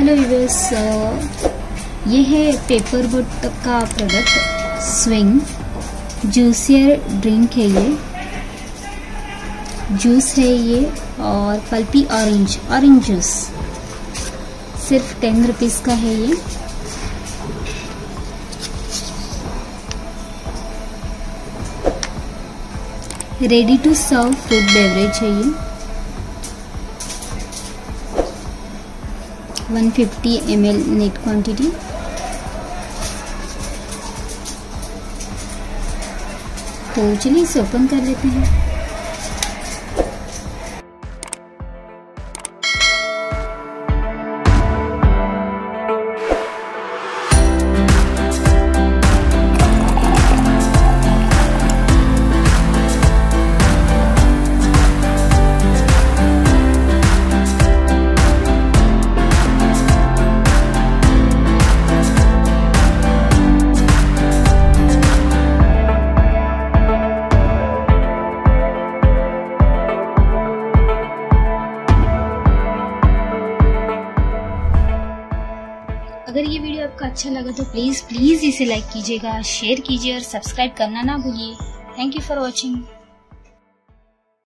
Hello viewers, ये है paper boat का प्रोडक्ट स्विंग जूसियर ड्रिंक है। ये जूस है ये और पल्पी ऑरेंज जूस सिर्फ 10 रुपीज़ का है ये। Ready to serve fruit beverage है ये। 150 ml नेट क्वांटिटी। तो चलिए इसे ओपन कर लेते हैं। अगर ये वीडियो आपको अच्छा लगा तो प्लीज़ इसे लाइक कीजिएगा, शेयर कीजिए और सब्सक्राइब करना ना भूलिए। Thank you for watching.